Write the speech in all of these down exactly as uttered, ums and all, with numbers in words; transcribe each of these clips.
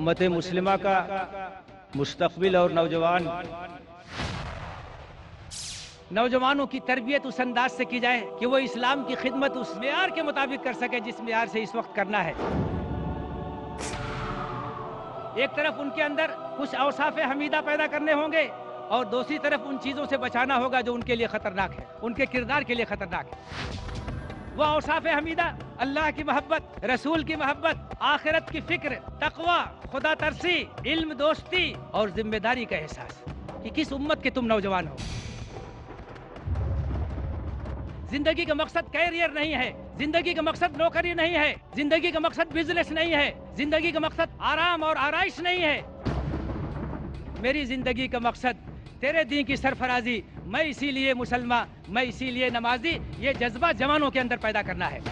امت مسلمہ کا مستقبل اور نوجوان نوجوانوں کی تربیت اس انداز سے کی جائے کہ وہ اسلام کی خدمت اس معیار کے مطابق کر سکے جس معیار سے اس وقت کرنا ہے۔ ایک طرف ان کے اندر کچھ اوصاف حمیدہ پیدا کرنے ہوں گے اور دوسری طرف ان چیزوں سے بچانا ہوگا جو ان کے لیے خطرناک ہے، ان کے کردار کے لیے خطرناک ہے۔ وہ اوصاف حمیدہ اللہ کی محبت، رسول کی محبت، آخرت کی فکر، تقوی، خدا ترسی، علم، دوستی اور ذمہ داری کا احساس کہ کس امت کے تم نوجوان ہو۔ زندگی کا مقصد کیریئر نہیں ہے، زندگی کا مقصد نوکری نہیں ہے، زندگی کا مقصد بزنس نہیں ہے، زندگی کا مقصد آرام اور آرائش نہیں ہے۔ میری زندگی کا مقصد تیرے دین کی سرفرازی، میں اسی لیے مسلمان، میں اسی لیے نمازی، یہ جذبہ جوانوں کے اندر پیدا کرنا ہے۔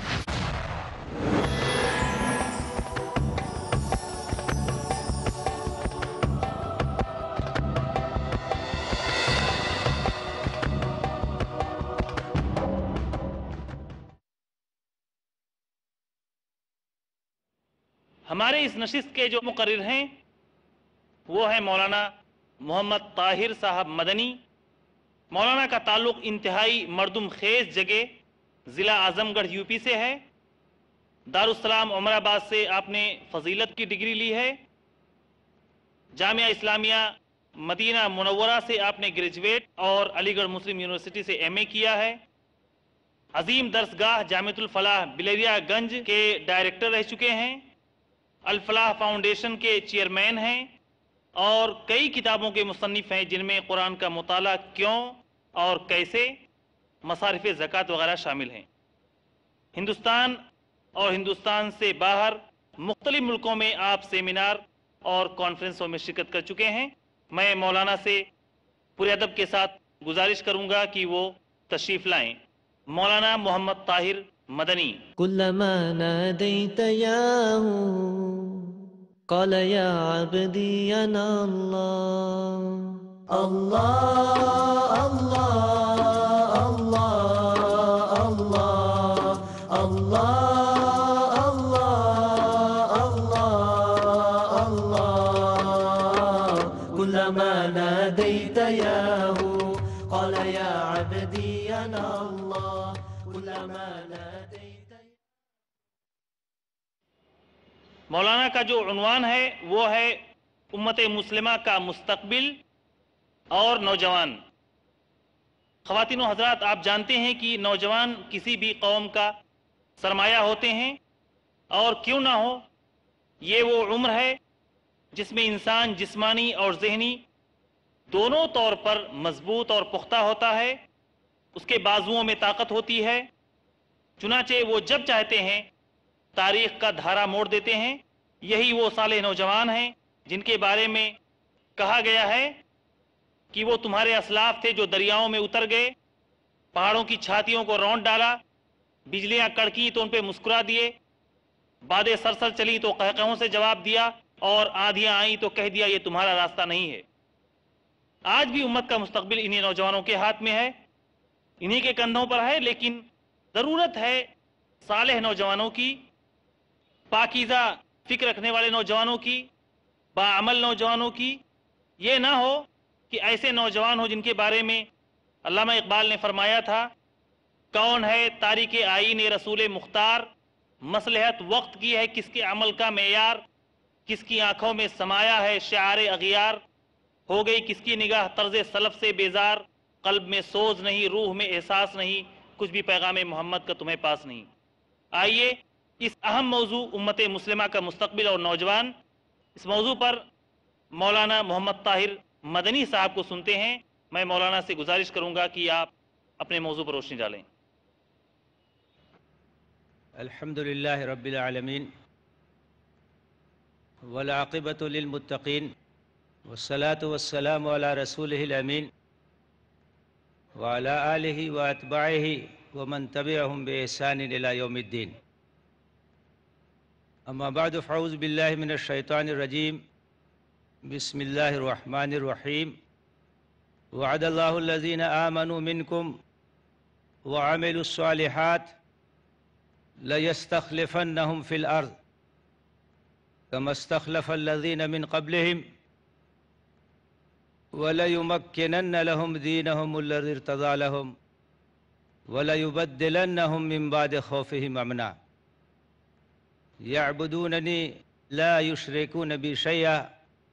ہمارے اس نشست کے جو مقرر ہیں وہ ہیں مولانا محمد طاہر صاحب مدنی۔ مولانا کا تعلق انتہائی مردم خیز جگہ ضلع اعظم گڑھ یو پی سے ہے۔ دارالسلام عمر آباد سے آپ نے فضیلت کی ڈگری لی ہے۔ جامعہ اسلامیہ مدینہ منورہ سے آپ نے گریجویٹ اور علی گڑھ مسلم یونیورسٹی سے ایم اے کیا ہے۔ عظیم درسگاہ جامعۃ الفلاح بلیریا گنج کے ڈائریکٹر رہ چکے ہیں۔ الفلاح فاؤنڈیشن کے چیئرمین ہیں اور کئی کتابوں کے مصنف ہیں جن میں قرآن کا مطالعہ کیوں اور کیسے، مصارف زکوٰۃ وغیرہ شامل ہیں۔ ہندوستان اور ہندوستان سے باہر مختلف ملکوں میں آپ سیمینار اور کانفرنسوں میں شرکت کر چکے ہیں۔ میں مولانا سے پورے ادب کے ساتھ گزارش کروں گا کہ وہ تشریف لائیں۔ مولانا محمد طاہر مدنی۔ كلما ناديت ياه قال يا عبدي أنا الله الله الله الله الله الله الله الله كلما ناديت ياه قال يا عبدي أنا الله كلما ناديت۔ مولانا کا جو عنوان ہے وہ ہے امت مسلمہ کا مستقبل اور نوجوان۔ خواتین و حضرات، آپ جانتے ہیں کہ نوجوان کسی بھی قوم کا سرمایہ ہوتے ہیں، اور کیوں نہ ہو، یہ وہ عمر ہے جس میں انسان جسمانی اور ذہنی دونوں طور پر مضبوط اور پختہ ہوتا ہے، اس کے بازوؤں میں طاقت ہوتی ہے، چنانچہ وہ جب چاہتے ہیں تاریخ کا دھارا موڑ دیتے ہیں۔ یہی وہ صالح نوجوان ہیں جن کے بارے میں کہا گیا ہے کہ وہ تمہارے اسلاف تھے جو دریاؤں میں اتر گئے، پہاڑوں کی چھاتیوں کو رونٹ ڈالا، بجلیاں کڑکی تو ان پہ مسکرا دیے، بادیں سرسر چلی تو قہقہوں سے جواب دیا، اور آندھیاں آئیں تو کہہ دیا یہ تمہارا راستہ نہیں ہے۔ آج بھی امت کا مستقبل انہی نوجوانوں کے ہاتھ میں ہے، انہی کے کندھوں پر ہے، لیکن ضرورت ہے صالح نوجوانوں کی، پاکیزہ فکر رکھنے والے نوجوانوں کی، باعمل نوجوانوں کی۔ یہ نہ ہو کہ ایسے نوجوان ہو جن کے بارے میں علامہ اقبال نے فرمایا تھا، کون ہے تاریک آئین رسول مختار، مصلحت وقت کی ہے کس کے عمل کا معیار، کس کی آنکھوں میں سمایا ہے شعار اغیار، ہو گئی کس کی نگاہ طرز سلف سے بیزار، قلب میں سوز نہیں، روح میں احساس نہیں، کچھ بھی پیغام محمد کا تمہیں پاس نہیں۔ آئیے اس اہم موضوع امت مسلمہ کا مستقبل اور نوجوان، اس موضوع پر مولانا محمد طاہر مدنی صاحب کو سنتے ہیں۔ میں مولانا سے گزارش کروں گا کہ آپ اپنے موضوع پر روشنی ڈالیں۔ الحمد للہ رب العالمین والعاقبۃ للمتقین والصلاة والسلام علی رسولہ الامین وعلی آلہ واتباعہ ومن تبعہم بإحسان الی یوم الدین۔ اما بعد فاعوذ باللہ من الشیطان الرجیم، بسم اللہ الرحمن الرحیم۔ وعد اللہ الذین آمنوا منکم وعملوا الصالحات لَيَسْتَخْلِفَنَّهُمْ فِي الْأَرْضِ كما استخلف الذين من قبلهم وليمكنن لهم دينهم الذي ارتضى لهم وليبدلنهم من بعد خوفهم امنا يعبدونني لا يشركون بي شيئا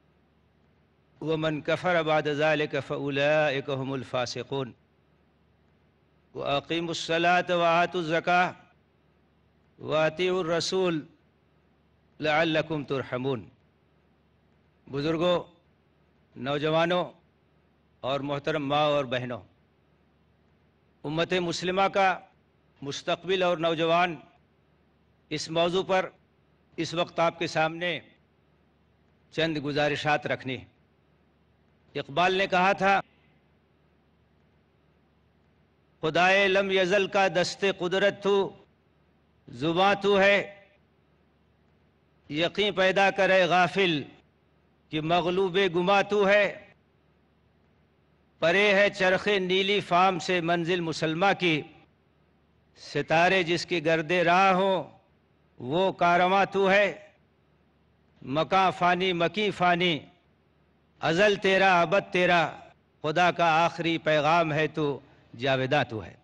ومن كفر بعد ذلك فأولئك هم الفاسقون وأقيموا الصلاة وآتوا الزكاة وأطيعوا الرسول لعلكم ترحمون۔ بزرگوں، نوجوانوں اور محترم ماں اور بہنوں، امت مسلمہ کا مستقبل اور نوجوان، اس موضوع پر اس وقت آپ کے سامنے چند گزارشات رکھنی ہے۔ اقبال نے کہا تھا، خدائے لم یزل کا دست قدرت تو، زباں تو ہے، یقین پیدا کرے غافل کہ مغلوب گما تو ہے، پرے ہے چرخ نیلی فام سے منزل مسلمہ کی، ستارے جس کی گرد راہ ہوں وہ کارواں تو ہے، مکاں فانی مکی فانی، ازل تیرا ابد تیرا، خدا کا آخری پیغام ہے تو جاویداں تو ہے۔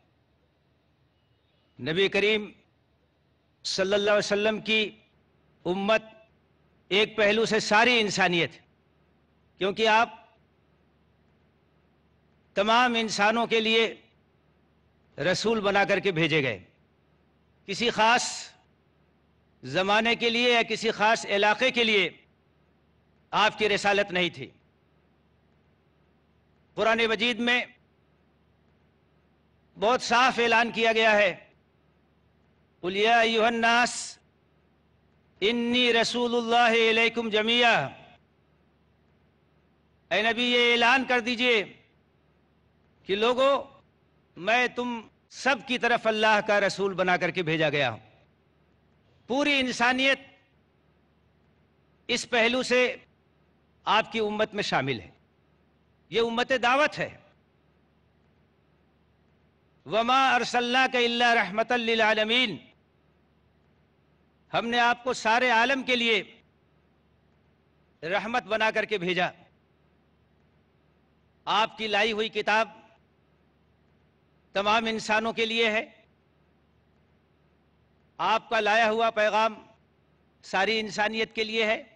نبی کریم صلی اللہ علیہ وسلم کی امت ایک پہلو سے ساری انسانیت ہے، کیونکہ آپ تمام انسانوں کے لیے رسول بنا کر کے بھیجے گئے، کسی خاص زمانے کے لیے یا کسی خاص علاقے کے لیے آپ کی رسالت نہیں تھی۔ قرآن مجید میں بہت صاف اعلان کیا گیا ہے، قُلْ يَا أَيُّهَا النَّاسُ إِنِّي رَسُولُ اللَّهِ إِلَيْكُمْ جَمِيعًا، اے نبی یہ اعلان کر دیجئے کہ لوگو، میں تم سب کی طرف اللہ کا رسول بنا کر کے بھیجا گیا ہوں۔ پوری انسانیت اس پہلو سے آپ کی امت میں شامل ہے، یہ امت دعوت ہے۔ وَمَا أَرْسَلْنَاكَ إِلَّا رَحْمَةً لِّلْعَالَمِينَ، ہم نے آپ کو سارے عالم کے لیے رحمت بنا کر کے بھیجا۔ آپ کی لائی ہوئی کتاب تمام انسانوں کے لیے ہے، آپ کا لایا ہوا پیغام ساری انسانیت کے لیے ہے۔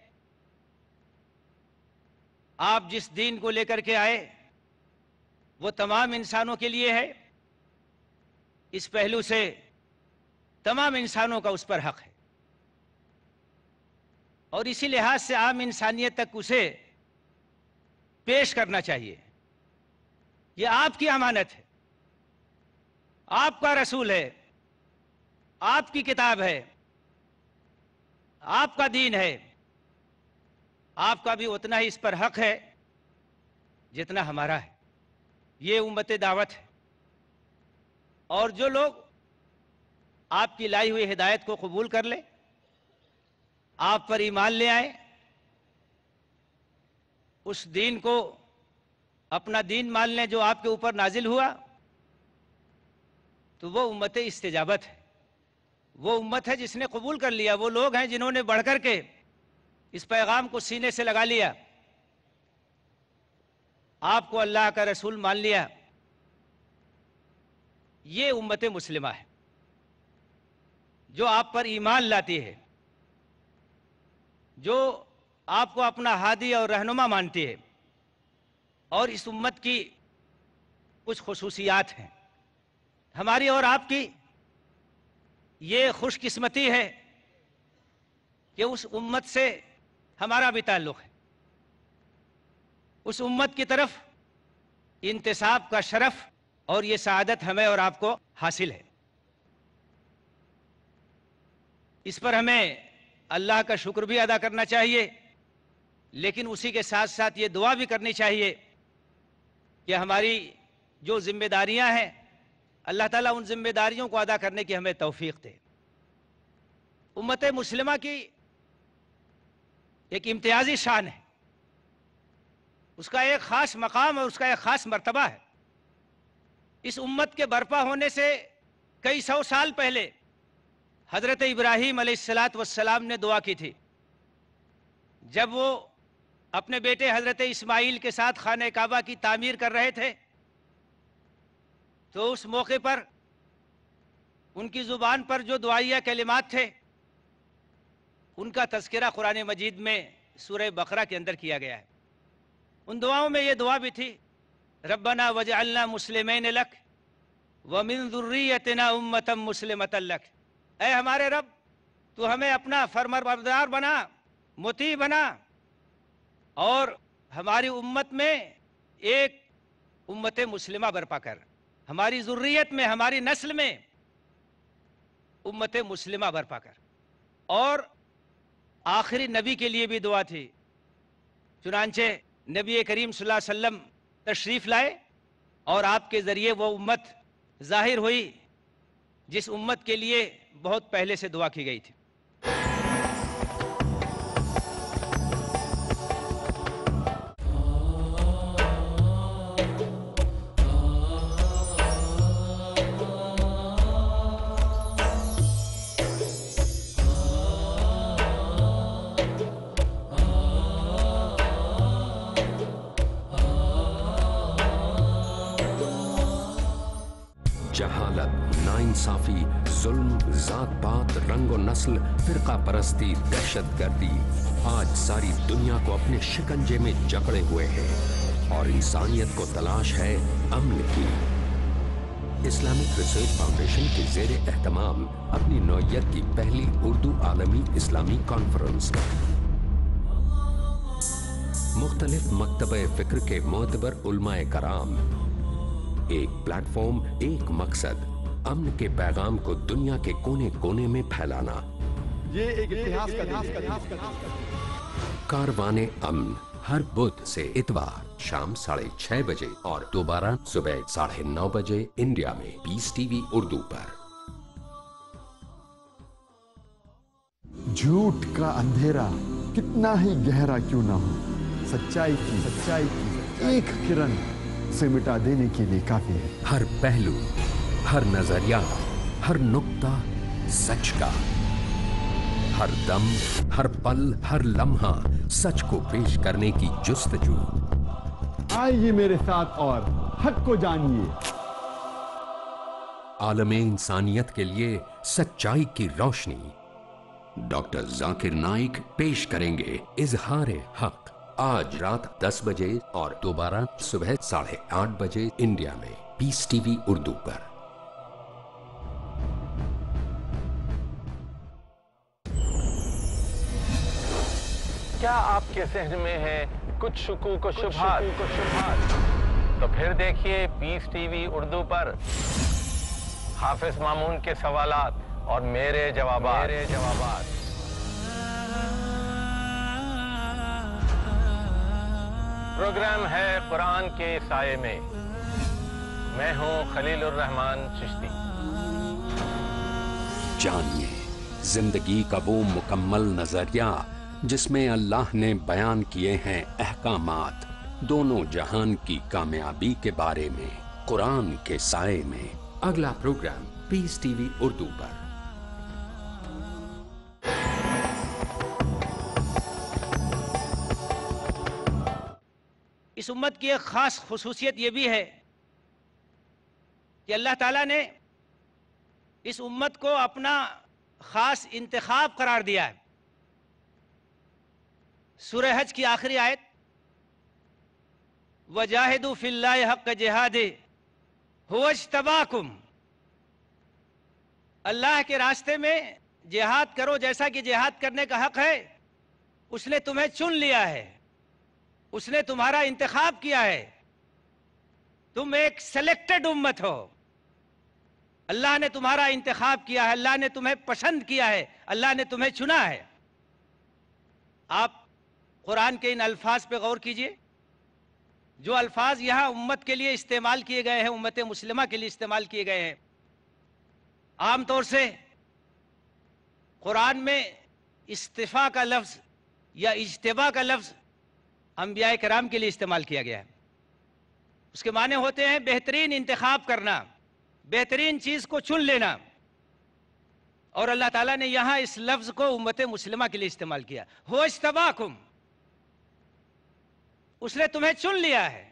آپ جس دین کو لے کر کے آئے وہ تمام انسانوں کے لیے ہے، اس پہلو سے تمام انسانوں کا اس پر حق ہے، اور اسی لحاظ سے عام انسانیت تک اسے پیش کرنا چاہیے۔ یہ آپ کی امانت ہے، آپ کا رسول ہے، آپ کی کتاب ہے، آپ کا دین ہے، آپ کا بھی اتنا ہی اس پر حق ہے جتنا ہمارا ہے۔ یہ امت دعوت ہے، اور جو لوگ آپ کی لائی ہوئی ہدایت کو قبول کر لیں، آپ پر ایمان لے آئیں، اس دین کو اپنا دین مان لیں جو آپ کے اوپر نازل ہوا، تو وہ امت استجابت ہے، وہ امت ہے جس نے قبول کر لیا، وہ لوگ ہیں جنہوں نے بڑھ کر کے اس پیغام کو سینے سے لگا لیا، آپ کو اللہ کا رسول مان لیا۔ یہ امت مسلمہ ہے جو آپ پر ایمان لاتی ہے، جو آپ کو اپنا ہادی اور رہنما مانتی ہے۔ اور اس امت کی کچھ خصوصیات ہیں، ہماری اور آپ کی یہ خوش قسمتی ہے کہ اس امت سے ہمارا بھی تعلق ہے، اس امت کی طرف انتساب کا شرف اور یہ سعادت ہمیں اور آپ کو حاصل ہے۔ اس پر ہمیں اللہ کا شکر بھی ادا کرنا چاہیے، لیکن اسی کے ساتھ ساتھ یہ دعا بھی کرنی چاہیے کہ ہماری جو ذمہ داریاں ہیں اللہ تعالیٰ ان ذمہ داریوں کو ادا کرنے کی ہمیں توفیق دے۔ امت مسلمہ کی ایک امتیازی شان ہے، اس کا ایک خاص مقام اور اس کا ایک خاص مرتبہ ہے۔ اس امت کے برپا ہونے سے کئی سو سال پہلے حضرت ابراہیم علیہ السلام نے دعا کی تھی، جب وہ اپنے بیٹے حضرت اسماعیل کے ساتھ خانہ کعبہ کی تعمیر کر رہے تھے تو اس موقع پر ان کی زبان پر جو دعائیہ کلمات تھے ان کا تذکرہ قرآن مجید میں سورہ بقرہ کے اندر کیا گیا ہے. ان دعاؤں میں یہ دعا بھی تھی ربنا وجعلنا مسلمین لک ومن ذریتنا امتا مسلمتا لک. اے ہمارے رب تو ہمیں اپنا فرمانبردار بنا، مطیع بنا، اور ہماری امت میں ایک امت مسلمہ برپا کر، ہماری ذریت میں، ہماری نسل میں امت مسلمہ برپا کر. اور آخری نبی کے لیے بھی دعا تھی. چنانچہ نبی کریم صلی اللہ علیہ وسلم تشریف لائے اور آپ کے ذریعے وہ امت ظاہر ہوئی جس امت کے لیے بہت پہلے سے دعا کی گئی تھی. جہالت، ناانصافی، ظلم، ذات پات، رنگ و نسل، فرقہ پرستی، دہشت گردی آج ساری دنیا کو اپنے شکنجے میں جکڑے ہوئے ہیں اور انسانیت کو تلاش ہے امن کی. اسلامک ریسرچ فاؤنڈیشن کے زیر اہتمام اپنی نوعیت کی پہلی اردو عالمی اسلامی کانفرنس. مختلف مکتبہ فکر کے معتبر علماء کرام، ایک پلیٹ فارم، ایک مقصد، امن کے پیغام کو دنیا کے کونے کونے میں پھیلانا. یہ ایک اتحاد کا کاروان امن ہر بدھ سے اتوار شام ساڑھے چھ بجے اور دوبارہ صبح ساڑھے نو بجے انڈیا میں پیس ٹی وی اردو پر. جھوٹ کا اندھیرا کتنا ہی گہرا کیوں نہ ہو، سچائی کی سچائی کی ایک کرن سے مٹا دینے کے لیے کافی ہے. ہر پہلو، ہر نظریہ، ہر نقطہ سچ کا، ہر دم، ہر پل، ہر لمحہ سچ کو پیش کرنے کی جستجو. آئیے میرے ساتھ اور حق کو جانیے. عالم انسانیت کے لیے سچائی کی روشنی. ڈاکٹر ذاکر نائک پیش کریں گے اظہار حق، آج رات دس بجے اور دوبارہ صبح ساڑھے آٹھ بجے انڈیا میں پیس ٹی وی اردو پر. کیا آپ کے ذہن میں ہے کچھ شکوک و شبہات؟ تو پھر دیکھیے پیس ٹی وی اردو پر حافظ مامون کے سوالات اور میرے جوابات. میرے جوابات پروگرام ہے قرآن کے سائے میں. میں ہوں خلیل الرحمان چشتی. جانیے زندگی کا وہ مکمل نظریہ جس میں اللہ نے بیان کیے ہیں احکامات دونوں جہان کی کامیابی کے بارے میں، قرآن کے سائے میں. اگلا program peace T V Urdu پر. اس امت کی ایک خاص خصوصیت یہ بھی ہے کہ اللہ تعالیٰ نے اس امت کو اپنا خاص انتخاب قرار دیا ہے. سورہ حج کی آخری آیت وَجَاهِدُوا فِي اللَّهِ حَقَّ جِهَادِهِ هُوَ اجْتَبَاكُمْ. اللہ کے راستے میں جہاد کرو جیسا کہ جہاد کرنے کا حق ہے. اس نے تمہیں چن لیا ہے، اس نے تمہارا انتخاب کیا ہے. تم ایک سلیکٹڈ امت ہو. اللہ نے تمہارا انتخاب کیا ہے، اللہ نے تمہیں پسند کیا ہے، اللہ نے تمہیں چنا ہے. آپ قرآن کے ان الفاظ پہ غور کیجئے. جو الفاظ یہاں امت کے لیے استعمال کیے گئے ہیں، امت مسلمہ کے لیے استعمال کیے گئے ہیں، عام طور سے قرآن میں استفاء کا لفظ یا اجتباء کا لفظ انبیاء کرام کے لیے استعمال کیا گیا ہے. اس کے معنی ہوتے ہیں بہترین انتخاب کرنا، بہترین چیز کو چن لینا. اور اللہ تعالیٰ نے یہاں اس لفظ کو امت مسلمہ کے لیے استعمال کیا. هو اجتباکم. اس نے تمہیں چن لیا ہے.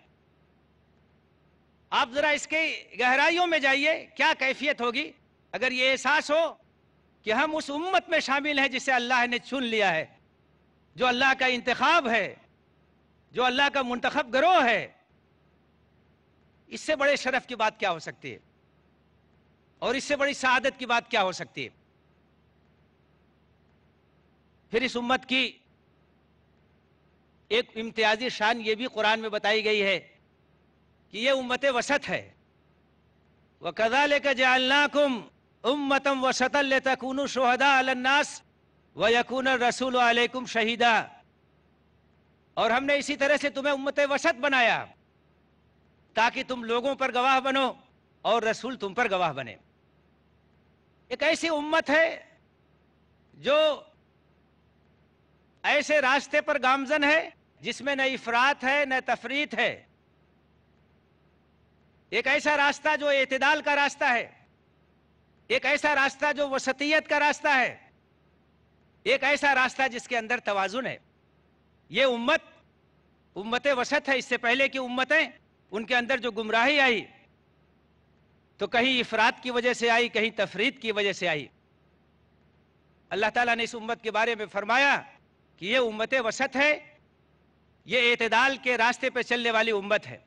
آپ ذرا اس کے گہرائیوں میں جائیے, کیا کیفیت ہوگی اگر یہ احساس ہو کہ ہم اس امت میں شامل ہیں جسے اللہ نے چن لیا ہے, جو اللہ کا انتخاب ہے, جو اللہ کا منتخب گروہ ہے. اس سے بڑے شرف کی بات کیا ہو سکتی ہے, اور اس سے بڑی سعادت کی بات کیا ہو سکتی ہے. پھر اس امت کی ایک امتیازی شان یہ بھی قرآن میں بتائی گئی ہے کہ یہ امت وسط ہے. وَكَذَلِكَ جَعَلْنَاكُمْ أُمَّةً وَسَطًا لِتَكُونُوا شُهَدَاءَ عَلَى النَّاسِ وَيَكُونَ الرَّسُولُ عَلَيْكُمْ شَهِيدًا. اور ہم نے اسی طرح سے تمہیں امت وسط بنایا تاکہ تم لوگوں پر گواہ بنو اور رسول تم پر گواہ بنے. ایک ایسی امت ہے جو ایسے راستے پر گامزن ہے جس میں نہ افراط ہے نہ تفریط ہے. ایک ایسا راستہ جو اعتدال کا راستہ ہے, ایک ایسا راستہ جو وسطیت کا راستہ ہے, ایک ایسا راستہ جس کے اندر توازن ہے. یہ امت امت وسط ہے. اس سے پہلے کی امتیں ان کے اندر جو گمراہی آئی تو کہیں افراط کی وجہ سے آئی, کہیں تفریط کی وجہ سے آئی. اللہ تعالیٰ نے اس امت کے بارے میں فرمایا کہ یہ امت وسط ہے, یہ اعتدال کے راستے پہ چلنے والی امت ہے.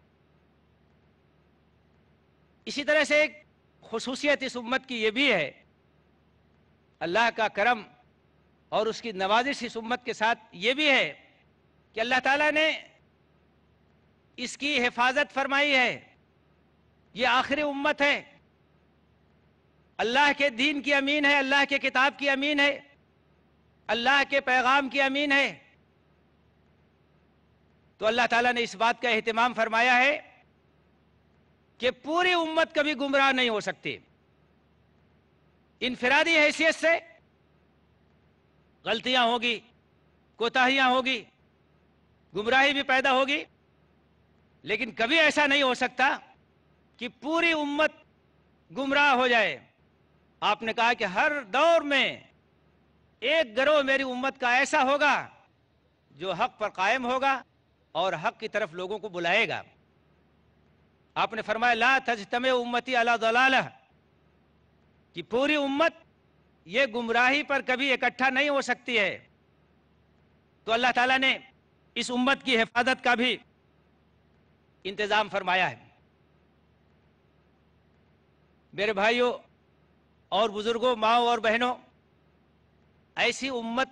اسی طرح سے ایک خصوصیت اس امت کی یہ بھی ہے, اللہ کا کرم اور اس کی نوازش اس امت کے ساتھ یہ بھی ہے کہ اللہ تعالیٰ نے اس کی حفاظت فرمائی ہے. یہ آخری امت ہے, اللہ کے دین کی امین ہے, اللہ کے کتاب کی امین ہے, اللہ کے پیغام کی امین ہے. تو اللہ تعالیٰ نے اس بات کا اہتمام فرمایا ہے کہ پوری امت کبھی گمراہ نہیں ہو سکتی. انفرادی حیثیت سے غلطیاں ہوگی, کوتاہیاں ہوگی, گمراہی بھی پیدا ہوگی, لیکن کبھی ایسا نہیں ہو سکتا کہ پوری امت گمراہ ہو جائے. آپ نے کہا کہ ہر دور میں ایک گروہ میری امت کا ایسا ہوگا جو حق پر قائم ہوگا اور حق کی طرف لوگوں کو بلائے گا. آپ نے فرمایا لا تجتمع امتی علی ضلالہ, کہ پوری امت یہ گمراہی پر کبھی اکٹھا نہیں ہو سکتی ہے. تو اللہ تعالیٰ نے اس امت کی حفاظت کا بھی انتظام فرمایا ہے. میرے بھائیوں اور بزرگوں, ماؤں اور بہنوں, ایسی امت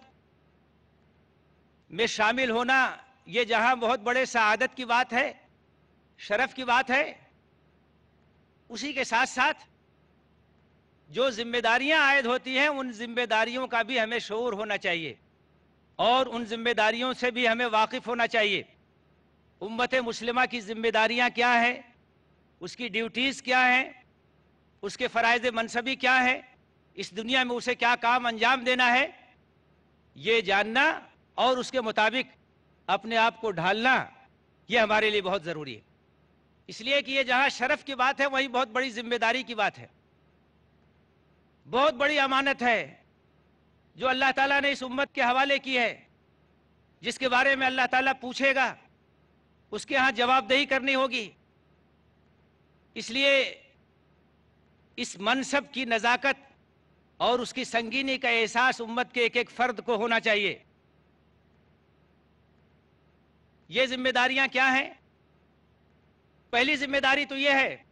میں شامل ہونا یہ جہاں بہت بڑے سعادت کی بات ہے, شرف کی بات ہے, اسی کے ساتھ ساتھ جو ذمہ داریاں عائد ہوتی ہیں ان ذمہ داریوں کا بھی ہمیں شعور ہونا چاہیے اور ان ذمہ داریوں سے بھی ہمیں واقف ہونا چاہیے. امت مسلمہ کی ذمہ داریاں کیا ہیں, اس کی ڈیوٹیز کیا ہیں, اس کے فرائض منصبی کیا ہیں, اس دنیا میں اسے کیا کام انجام دینا ہے, یہ جاننا اور اس کے مطابق اپنے آپ کو ڈھالنا یہ ہمارے لیے بہت ضروری ہے. اس لیے کہ یہ جہاں شرف کی بات ہے وہیں بہت بڑی ذمہ داری کی بات ہے, بہت بڑی امانت ہے جو اللہ تعالیٰ نے اس امت کے حوالے کی ہے, جس کے بارے میں اللہ تعالیٰ پوچھے گا, اس کے ہاں جواب دہی کرنی ہوگی. اس لیے اس منصب کی نزاکت اور اس کی سنگینی کا احساس امت کے ایک ایک فرد کو ہونا چاہیے. یہ ذمہ داریاں کیا ہیں؟ پہلی ذمہ داری تو یہ ہے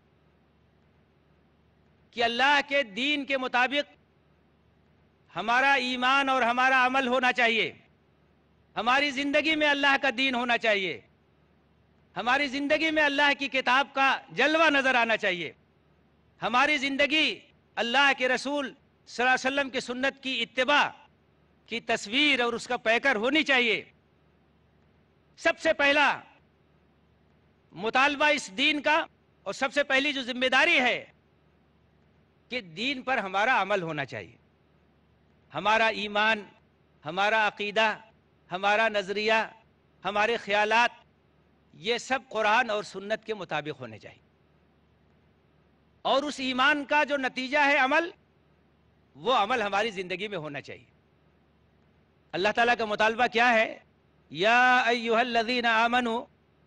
کہ اللہ کے دین کے مطابق ہمارا ایمان اور ہمارا عمل ہونا چاہیے. ہماری زندگی میں اللہ کا دین ہونا چاہیے, ہماری زندگی میں اللہ کی کتاب کا جلوہ نظر آنا چاہیے, ہماری زندگی اللہ کے رسول صلی اللہ علیہ وسلم کی سنت کی اتباع کی تصویر اور اس کا پیکر ہونی چاہیے. سب سے پہلا مطالبہ اس دین کا اور سب سے پہلی جو ذمہ داری ہے کہ دین پر ہمارا عمل ہونا چاہیے. ہمارا ایمان, ہمارا عقیدہ, ہمارا نظریہ, ہمارے خیالات یہ سب قرآن اور سنت کے مطابق ہونے چاہیے. اور اس ایمان کا جو نتیجہ ہے عمل, وہ عمل ہماری زندگی میں ہونا چاہیے. اللہ تعالیٰ کا مطالبہ کیا ہے؟ یا ایھا الذین آمنوا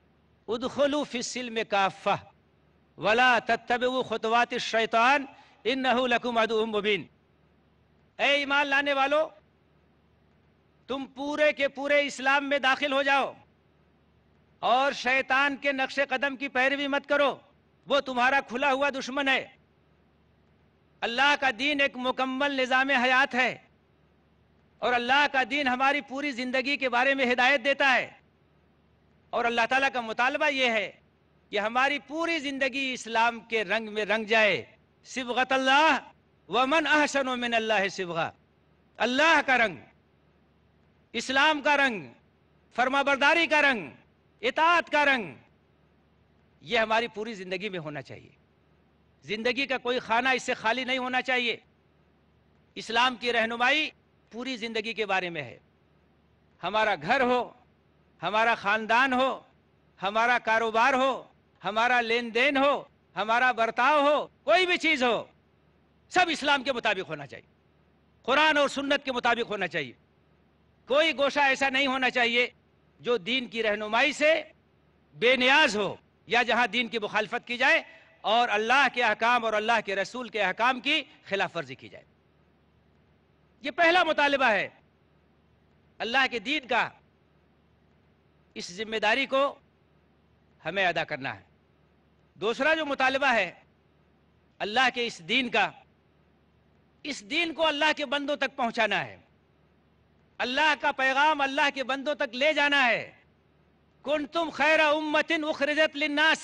उदखुलू फिस्सिल्म काफ़ा वला तत्तबिउ खुतवात शैतान इन्नहु लकुम अदुव्वुम मुबीन। ए ईमान लाने वालों, तुम पूरे के पूरे इस्लाम में दाखिल हो जाओ और शैतान के नक्शे कदम की पैरवी मत करो, वो तुम्हारा खुला हुआ दुश्मन है। अल्लाह का दीन एक मुकम्मल निज़ाम हयात है और अल्लाह का दीन हमारी पूरी ज़िंदगी के बारे में हिदायत देता है। और अल्लाह ताला का मुतालबा ये है कि हमारी पूरी ज़िंदगी इस्लाम के रंग में रंग जाए। सिबग़तल्लाह व मन अहसनु मिनल्लाहि सिबग़ा, अल्लाह का रंग, इस्लाम का रंग, फरमाबरदारी का रंग, इताअत का रंग, ये हमारी पूरी ज़िंदगी में होना चाहिए। ज़िंदगी का कोई खाना इससे खाली नहीं होना चाहिए। इस्लाम की रहनुमाई पूरी ज़िंदगी के बारे में है। हमारा घर हो, हमारा ख़ानदान हो, हमारा कारोबार हो, हमारा लेन देन हो, हमारा बर्ताव हो, कोई भी चीज़ हो, सब इस्लाम के मुताबिक होना चाहिए, कुरान और सुन्नत के मुताबिक होना चाहिए। कोई गोशा ऐसा नहीं होना चाहिए जो दीन की रहनुमाई से बेनियाज हो या जहां दीन की मुखालफत की जाए और अल्लाह के अहकाम और अल्लाह के रसूल के अहकाम की खिलाफ वर्जी की जाए। ये पहला मुतालिबा है अल्लाह के दीन का। इस जिम्मेदारी को हमें अदा करना है। दूसरा जो मुतालिबा है अल्लाह के इस दीन का, इस दीन को अल्लाह के बंदों तक पहुंचाना है। अल्लाह का पैगाम अल्लाह के बंदों तक ले जाना है। कुंतुम खैरा उम्मतिन उखरिजत लिन्नास,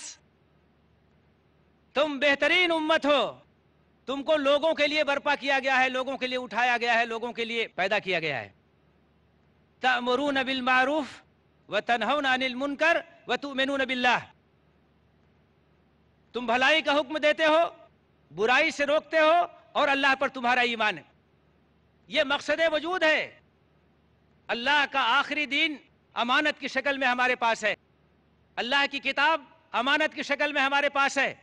तुम बेहतरीन उम्मत हो, तुमको लोगों के लिए बर्पा किया गया है, लोगों के लिए उठाया गया है, लोगों के लिए पैदा किया गया है। तअमुरून बिल मारूफ व तनहौना अनिल मुनकर व तुमिनून बिल्लाह, तुम भलाई का हुक्म देते हो, बुराई से रोकते हो और अल्लाह पर तुम्हारा ईमान है। ये मकसद वजूद है। अल्लाह का आखिरी दीन अमानत की शक्ल में हमारे पास है। अल्लाह की किताब अमानत की शक्ल में हमारे पास है।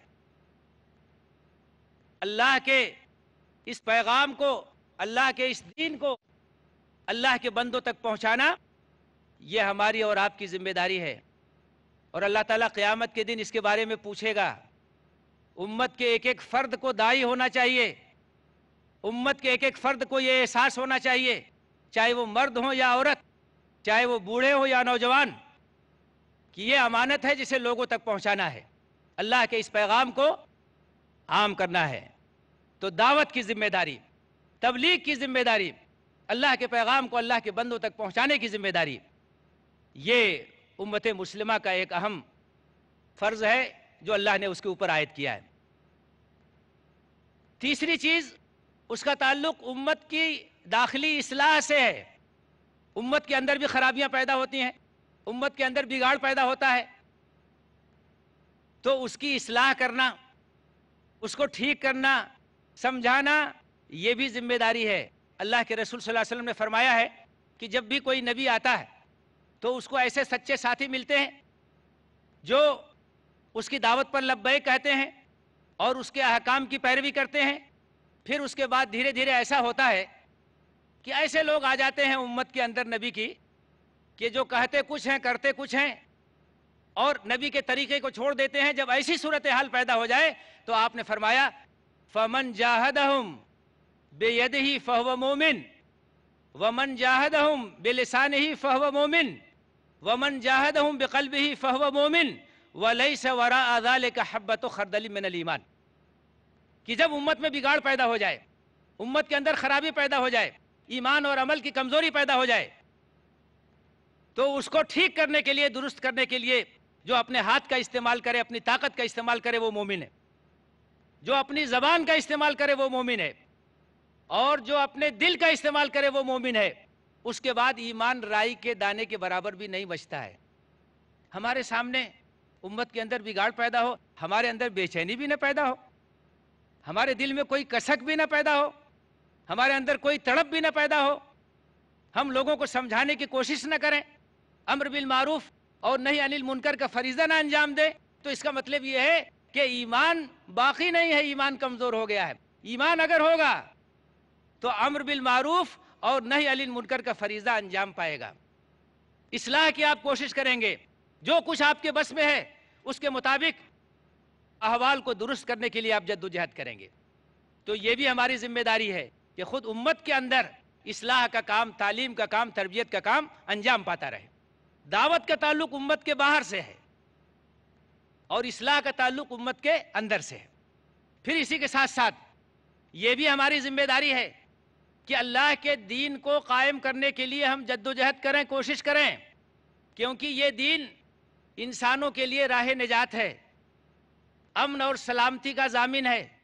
अल्लाह के इस पैगाम को, अल्लाह के इस दीन को अल्लाह के बंदों तक पहुंचाना, ये हमारी और आपकी जिम्मेदारी है। और अल्लाह ताला क़यामत के दिन इसके बारे में पूछेगा। उम्मत के एक एक फ़र्द को दाई होना चाहिए। उम्मत के एक एक फ़र्द को ये एहसास होना चाहिए, चाहे वो मर्द हो या औरत, चाहे वो बूढ़े हो या नौजवान, कि ये अमानत है जिसे लोगों तक पहुंचाना है। अल्लाह के इस पैगाम को आम करना है। तो दावत की जिम्मेदारी, तबलीग की जिम्मेदारी, अल्लाह के पैगाम को अल्लाह के बंदों तक पहुंचाने की जिम्मेदारी, ये उम्मत मुस्लिमा का एक अहम फ़र्ज़ है जो अल्लाह ने उसके ऊपर आयद किया है। तीसरी चीज़, उसका ताल्लुक उम्मत की दाखिली इस्लाह से है। उम्मत के अंदर भी खराबियां पैदा होती हैं, उम्मत के अंदर बिगाड़ पैदा होता है, तो उसकी इस्लाह करना, उसको ठीक करना, समझाना, ये भी जिम्मेदारी है। अल्लाह के रसूल सल्लल्लाहु अलैहि वसल्लम ने फरमाया है कि जब भी कोई नबी आता है तो उसको ऐसे सच्चे साथी मिलते हैं जो उसकी दावत पर लब्बैक कहते हैं और उसके अहकाम की पैरवी करते हैं। फिर उसके बाद धीरे धीरे ऐसा होता है कि ऐसे लोग आ जाते हैं उम्मत के अंदर नबी की, कि जो कहते कुछ हैं करते कुछ हैं और नबी के तरीके को छोड़ देते हैं। जब ऐसी सूरत हाल पैदा हो जाए तो आपने फरमाया, फमन जाहदहुम बेयदिही फहुव मोमिन वमन जाहदहुम बेलिसानिही फहुव मोमिन वमन जाहदहुम बेक़ल्बिही फहुव मोमिन वलैसा वराअ ज़ालिका हब्बतु खर्दलिन मिनल ईमान। कि जब उम्मत में बिगाड़ पैदा हो जाए, उम्मत के अंदर खराबी पैदा हो जाए, ईमान और अमल की कमजोरी पैदा हो जाए, तो उसको ठीक करने के लिए, दुरुस्त करने के लिए जो अपने हाथ का इस्तेमाल करे, अपनी ताकत का इस्तेमाल करे, वो मोमिन है। जो अपनी जबान का इस्तेमाल करे वो मोमिन है, और जो अपने दिल का इस्तेमाल करे वो मोमिन है। उसके बाद ईमान राई के दाने के बराबर भी नहीं बचता है। हमारे सामने उम्मत के अंदर बिगाड़ पैदा हो, हमारे अंदर बेचैनी भी न पैदा हो, हमारे दिल में कोई कसक भी न पैदा हो, हमारे अंदर कोई तड़प भी न पैदा हो, हम लोगों को समझाने की कोशिश न करें, अम्र बिल मारूफ और नहीं अनिल मुनकर का फरीज़ा ना अंजाम दे, तो इसका मतलब ये है कि ईमान बाकी नहीं है, ईमान कमज़ोर हो गया है। ईमान अगर होगा तो अम्र बिल मारूफ और नहीं अनिल मुनकर का फरीज़ा अंजाम पाएगा। इस्लाह की आप कोशिश करेंगे, جو کچھ آپ کے بس میں ہے اس کے مطابق احوال کو درست کرنے کے لیے آپ جد و جہد کریں گے. تو یہ بھی ہماری ذمہ داری ہے کہ خود امت کے اندر اصلاح کا کام، تعلیم کا کام، تربیت کا کام انجام پاتا رہے. دعوت کا تعلق امت کے باہر سے ہے اور اصلاح کا تعلق امت کے اندر سے ہے. پھر اسی کے ساتھ ساتھ یہ بھی ہماری ذمہ داری ہے کہ اللہ کے دین کو قائم کرنے کے لیے ہم جد و جہد کریں، کوشش کریں، کیونکہ یہ دین انسانوں کے لیے راہ نجات ہے، امن اور سلامتی کا ضامن ہے.